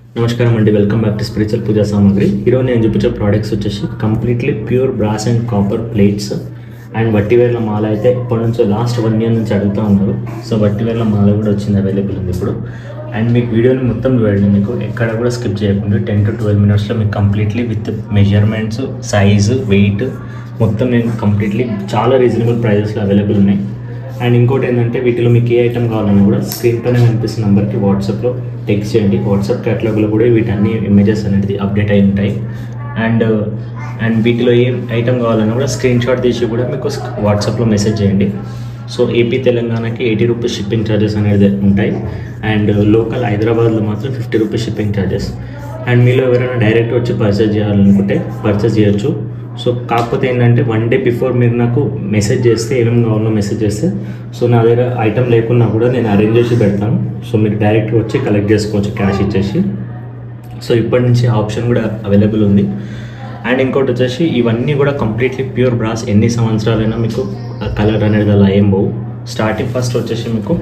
నమస్కారం అండి, welcome back to spiritual Puja Samagri. ఈరోజు నేను చూపించే ప్రోడక్ట్స్ వచ్చేసి completely pure brass and copper plates and వట్టివేర్ల మాల. అయితే ఇప్పటి నుంచో లాస్ట్ 1 year నుంచి అడుగుతూ ఉన్నారు. సో వట్టివేర్ల మాల కూడా వచ్చింది, అవైలబుల్ ఉంది ఇప్పుడు. అండ్ మీకు వీడియోని మొత్తం చూడండి, మీకు ఎక్కడ కూడా స్కిప్ చేయకుండా 10 to 12 minutesలో మీకు completely with measurements, size, weight మొత్తం నేను కంప్లీట్లీ చాలా రీజనబుల్ ప్రైజెస్లో అవైలబుల్ ఉన్నాయి. అండ్ ఇంకోటి ఏంటంటే వీటిలో మీకు ఏ ఐటమ్ కావాలన్నా కూడా స్క్రీన్ పైన కనిపిస్తున్న నెంబర్కి వాట్సాప్లో టెక్స్ట్ చేయండి. వాట్సాప్ క్యాటలాగ్లో కూడా వీటన్ని ఇమేజెస్ అనేది అప్డేట్ అయి ఉంటాయి. అండ్ వీటిలో ఏ ఐటమ్ కావాలన్నా కూడా స్క్రీన్ షాట్ తీసి కూడా మీకు వాట్సాప్లో మెసేజ్ చేయండి. సో ఏపీ తెలంగాణకి 80 రూపీస్ షిప్పింగ్ ఛార్జెస్ అనేది ఉంటాయి. అండ్ లోకల్ హైదరాబాద్లో మాత్రం 50 రూపీస్ షిప్పింగ్ ఛార్జెస్. అండ్ మీలో ఎవరైనా డైరెక్ట్ వచ్చి పర్చేజ్ చేయాలనుకుంటే పర్చేజ్ చేయొచ్చు. సో కాకపోతే ఏంటంటే 1 day బిఫోర్ మీరు నాకు మెసేజ్ చేస్తే, ఏమేమి కావాలో మెసేజ్ చేస్తే, సో నా దగ్గర ఐటమ్ లేకున్నా కూడా నేను అరేంజ్ చేసి పెడతాను. సో మీరు డైరెక్ట్గా వచ్చి కలెక్ట్ చేసుకోవచ్చు క్యాష్ ఇచ్చేసి. సో ఇప్పటి నుంచి ఆప్షన్ కూడా అవైలబుల్ ఉంది. అండ్ ఇంకోటి వచ్చేసి ఇవన్నీ కూడా కంప్లీట్లీ ప్యూర్ బ్రాస్. ఎన్ని సంవత్సరాలైనా మీకు కలర్ అనేది అలా ఏం పోవు. స్టార్టింగ్ ఫస్ట్ వచ్చేసి మీకు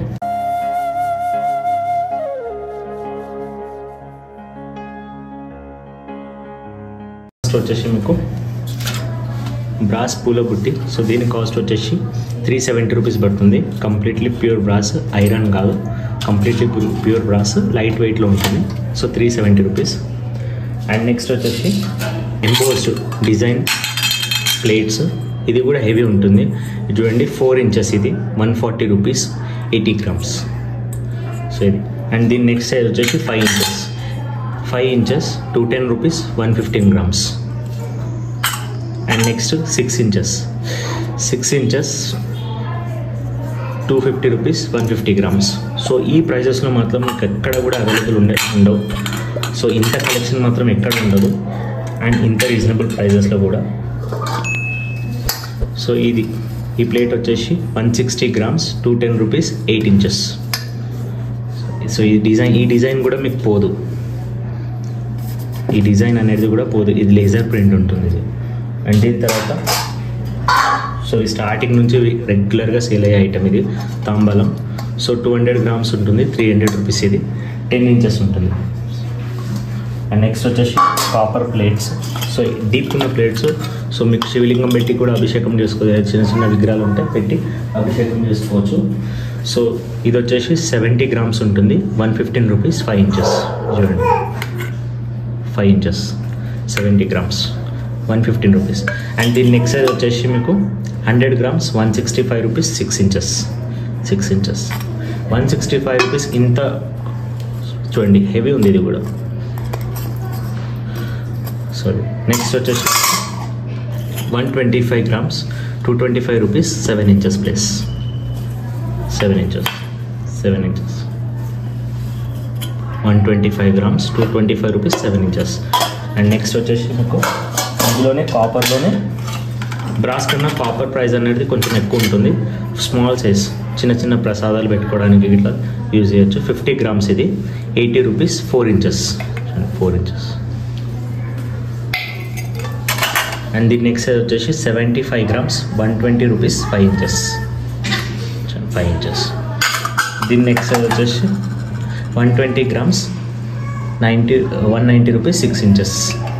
బ్రాస్ పూల బుట్టి. సో దీని కాస్ట్ వచ్చేసి 370 రూపీస్ పడుతుంది. కంప్లీట్లీ ప్యూర్ బ్రాస్, ఐరన్ కాదు, కంప్లీట్లీ ప్యూర్ బ్రాస్, లైట్ వెయిట్లో ఉంటుంది. So 370 rupees. అండ్ నెక్స్ట్ వచ్చేసి ఎంబోస్డ్ డిజైన్ ప్లేట్స్. ఇది కూడా హెవీ ఉంటుంది. ఇది చూడండి, 4 inches, ఇది 140 రూపీస్, 80 grams. సో ఇది. అండ్ దీని నెక్స్ట్ సైజ్ వచ్చేసి 5 inches 210 rupees, 115 grams. And next 6 inches 250 rupees, 150 grams. So ఈ ప్రైజెస్లో మాత్రం మీకు ఎక్కడ కూడా అవైలబుల్ ఉండవు. సో ఇంత కలెక్షన్ మాత్రం ఎక్కడ ఉండదు. అండ్ ఇంత రీజనబుల్ ప్రైజెస్లో కూడా. సో ఈ ప్లేట్ వచ్చేసి 160 grams, 210 రూపీస్, 8 inches. సో ఈ డిజైన్ కూడా మీకు పోదు. ఈ డిజైన్ అనేది కూడా పోదు. ఇది లేజర్ ప్రింట్ ఉంటుంది ఇది. అండ్ దీని తర్వాత సో ఈ స్టార్టింగ్ నుంచి రెగ్యులర్గా సేల్ అయ్యే ఐటమ్ ఇది, తాంబలం. సో 200 grams ఉంటుంది, 300 రూపీస్. ఇది 10 inches ఉంటుంది. అండ్ నెక్స్ట్ వచ్చేసి కాపర్ ప్లేట్స్. సో డీప్ ఉన్న ప్లేట్స్. సో మీకు శివలింగం పెట్టి కూడా అభిషేకం చేసుకోవచ్చు. చిన్న చిన్న విగ్రహాలు ఉంటే పెట్టి అభిషేకం చేసుకోవచ్చు. సో ఇది వచ్చేసి 70 grams ఉంటుంది, 115 రూపీస్, 5 inches. చూడండి, 5 inches 70 grams, 115 రూపీస్. అండ్ దీని నెక్స్ట్ సైజ్ వచ్చేసి మీకు 100 grams, 165 రూపీస్, 6 inches. 165 రూపీస్. ఇంత చూడండి, హెవీ ఉంది ఇది కూడా. సారీ. నెక్స్ట్ వచ్చేసి 125 grams, 225 rupees, 7 inches plus. 7 inches 125 grams, 225 rupees, 7 inches. And next వచ్చేసి మీకు ఇందులోనే కాపర్లోనే, బ్రాస్ కన్నా కాపర్ ప్రైస్ అనేది కొంచెం ఎక్కువ ఉంటుంది. స్మాల్ సైజ్, చిన్న చిన్న ప్రసాదాలు పెట్టుకోవడానికి ఇట్లా యూజ్ చేయొచ్చు. 50 grams, ఇది 80 రూపీస్, 4 inches. అండ్ దీని నెక్స్ట్ సైజ్ వచ్చేసి 75 grams, 120 రూపీస్, 5 inches. దీని నెక్స్ట్ సైజ్ వచ్చేసి 120 grams, 190 rupees, 6 inches.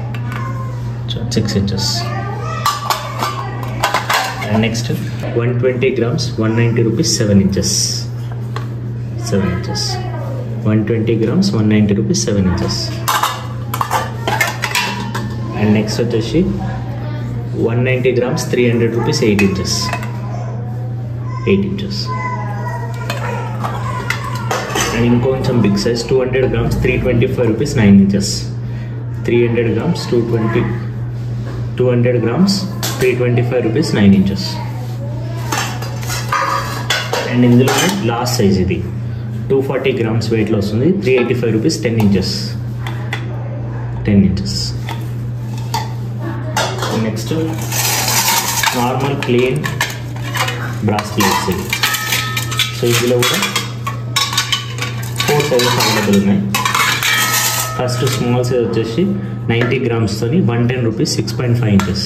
And next 120 grams, 190 rupees, 7 inches. 120 grams, 190 rupees, 7 inches. And next వచ్చేసి 190 grams, 300 రూపీస్, 8 inches. అండ్ ఇంకొంచెం big size 200 grams, 325 rupees, 9 inches. 200 grams, 325 rupees, 9 inches. And ఇందులో last size ఇది 240 grams వెయిట్లో వస్తుంది, 385 rupees, 10 inches. Next normal plain brass plates ఇది. So ఇందులో కూడా 4 sizes available ఉన్నాయి. ఫస్ట్ స్మాల్ సైజ్ వచ్చేసి 90 grams తోని 110 rupees, 6.5 inches.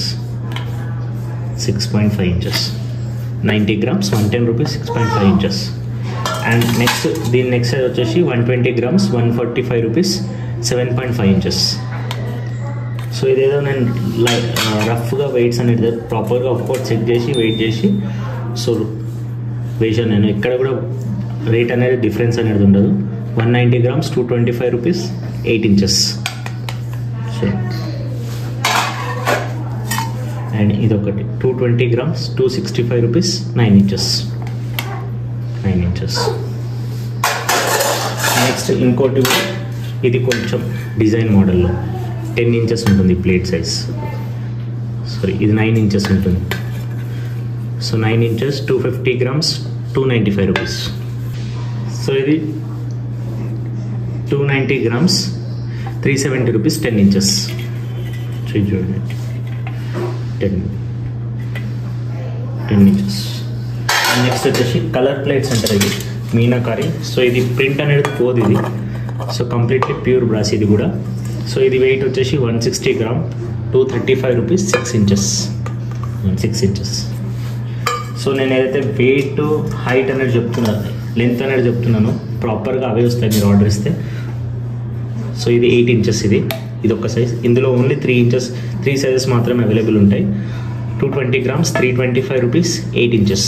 90 grams, 110 rupees, 6.5 inches. And దీని నెక్స్ట్ సైజ్ వచ్చేసి 120 grams, 145 రూపీస్, 7.5 ఇంచెస్. సో ఇదేదో నేను రఫ్గా వెయిట్స్ అనేది ప్రాపర్గా ఒక్కొక్కటి చెక్ చేసి వెయిట్ చేసి సో వేసాను. నేను ఎక్కడ కూడా రేట్ అనేది డిఫరెన్స్ అనేది ఉండదు. 190 grams 225 rupees 8 inches. So and ఇదొకటి 220 grams 265 rupees 9 inches. నెక్స్ట్ ఇంకోటి ఇది కొంచెం డిజైన్ మోడల్లో 10 inches ఉంటుంది ప్లేట్ సైజ్. సారీ ఇది 9 inches ఉంటుంది. So 9 inches 250 grams 295 rupees. So ఇది 290 grams 370 rupees 10 inches. చూడండి 10 inches. నెక్స్ట్ వచ్చేసి కలర్ ప్లేట్స్ అంటారు ఇది మీనాకారి. సో ఇది ప్రింట్ అనేది పోదు ఇది. సో కంప్లీట్లీ ప్యూర్ బ్రాస్ ఇది కూడా. సో ఇది వెయిట్ వచ్చేసి 160 grams 235 rupees 6 inches. సో నేను ఏదైతే వెయిట్ హైట్ అనేది చెప్తున్నాను, లెంత్ అనేది చెప్తున్నాను, ప్రాపర్గా అవే వస్తాయి మీరు ఆర్డర్ ఇస్తే. సో ఇది 8 inches ఇది ఒక సైజ్. ఇందులో ఓన్లీ 3 inches 3 సైజెస్ మాత్రమే అవైలబుల్ ఉంటాయి. 220 grams 325 rupees 8 inches.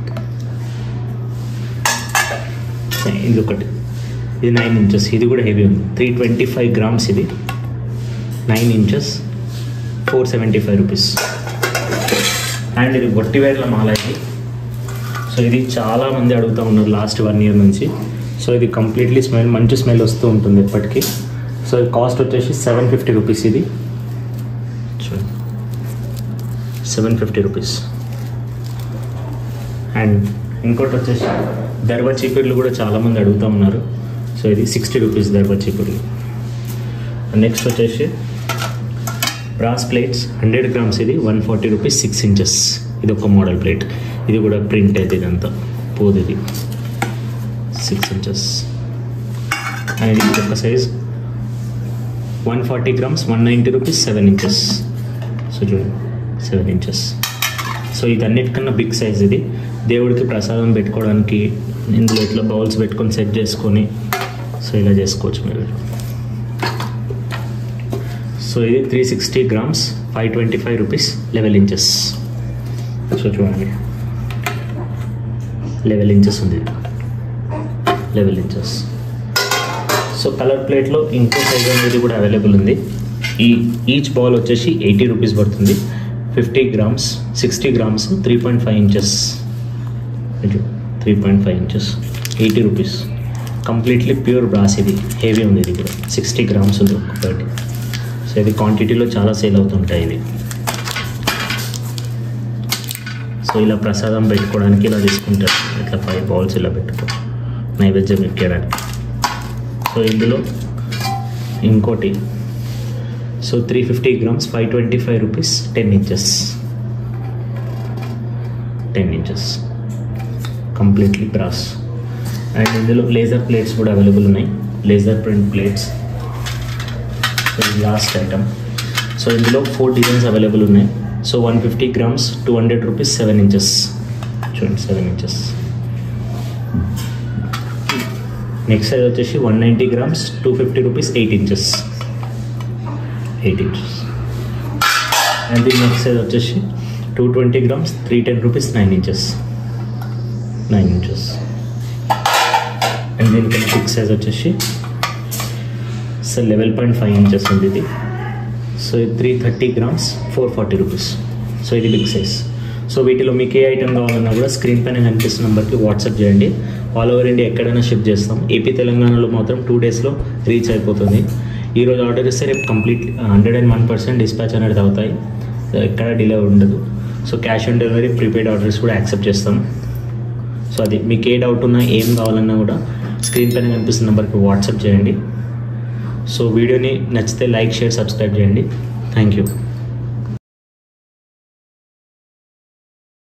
ఇది ఒకటి, ఇది 9 inches. ఇది కూడా హెవీ ఉంది. 325 grams ఇది 9 inches 475 rupees. అండ్ ఇది వట్టివేర్ల మాల ఇది. సో ఇది చాలామంది అడుగుతూ ఉన్నారు లాస్ట్ 1 year నుంచి. సో ఇది కంప్లీట్లీ మంచి స్మెల్ వస్తూ ఉంటుంది ఎప్పటికీ. సో ఇది కాస్ట్ వచ్చేసి 750 rupees ఇది. 750 rupees. అండ్ ఇంకోటి వచ్చేసి దర్వా చీపుర్లు కూడా చాలామంది అడుగుతూ ఉన్నారు. సో ఇది 60 rupees దర్వా చీపుర్లు. నెక్స్ట్ వచ్చేసి బ్రాస్ ప్లేట్స్ 100 grams ఇది 140 rupees 6 inches. ఇది ఒక మోడల్ ప్లేట్. ఇది కూడా ప్రింట్ అయితే ఇదంతా పోదు. ఇది 6 inches. అండ్ ఇది ఒక size 140 grams 190 rupees 7 inches. So చూడండి 7 inches. సో ఇది అన్నిటికన్నా బిగ్ సైజ్ ఇది. దేవుడికి ప్రసాదం పెట్టుకోవడానికి ఇందులో ఇట్లా బౌల్స్ పెట్టుకొని సెట్ చేసుకొని సో ఇలా చేసుకోవచ్చు మీరు. సో ఇది 360 grams 525 rupees 11 inches. సో చూడండి 11 inches ఉంది. 11 inches. సో కలర్ ప్లేట్లో ఇంకో సైజ్ అనేది కూడా అవైలబుల్ ఉంది. ఈచ్ బౌల్ వచ్చేసి 80 rupees పడుతుంది. 50 grams 60 grams 3.5 inches. 3.5 inches 80 rupees. Completely pure brass ఇది. హెవీ ఉంది ఇది కూడా. 60 grams ఉంది ఒక్కొక్కటి. సో ఇది క్వాంటిటీలో చాలా సేల్ అవుతుంటాయి ఇవి. సో ఇలా ప్రసాదం పెట్టుకోవడానికి ఇలా తీసుకుంటారు. ఇట్లా 5 బౌల్స్ ఇలా పెట్టుకో నైవేద్యం ఎక్కడానికి. సో ఇందులో ఇంకోటి so 350 grams 525 rupees 10 inches. Completely brass. And ఇందులో లేజర్ ప్లేట్స్ కూడా అవైలబుల్ ఉన్నాయి. Laser print plates. So last item. So ఇందులో 4 డిజైన్స్ అవైలబుల్ ఉన్నాయి. So 150 grams 200 rupees 7 inches. చూడండి 7 inches. నెక్స్ట్ సైజ్ వచ్చేసి 190 grams 250 rupees 8 inches. అండ్ దీని నెక్స్ట్ సైజ్ వచ్చేసి 220 grams 310 rupees 9 inches. And దీనికి బిగ్ సైజ్ వచ్చేసి సో 11.5 inches ఉంది ఇది. So 330 grams 440 rupees. సో ఇది బిగ్ సైజ్. సో వీటిలో మీకు ఏ ఐటమ్ కావాలన్నా కూడా స్క్రీన్ పైన కనిపిస్తున్న నెంబర్కి వాట్సాప్ చేయండి. ఆల్ ఓవర్ ఇండియా ఎక్కడైనా షిప్ చేస్తాం. ఏపీ తెలంగాణలో మాత్రం 2 daysలో రీచ్ అయిపోతుంది. ఈరోజు ఆర్డర్ ఇస్తే రేపు కంప్లీట్ 101% డిస్పాచ్ అనేది అవుతాయి. ఎక్కడ డిలే ఉండదు. So cash on delivery prepaid orders కూడా యాక్సెప్ట్ చేస్తాం. సో అది మీకు ఏ డౌట్ ఉన్నా ఏం కావాలన్నా కూడా స్క్రీన్ పైన కనిపిస్తున్న నెంబర్కి వాట్సాప్ చేయండి. సో వీడియోని నచ్చితే లైక్ షేర్ సబ్స్క్రైబ్ చేయండి. Thank you.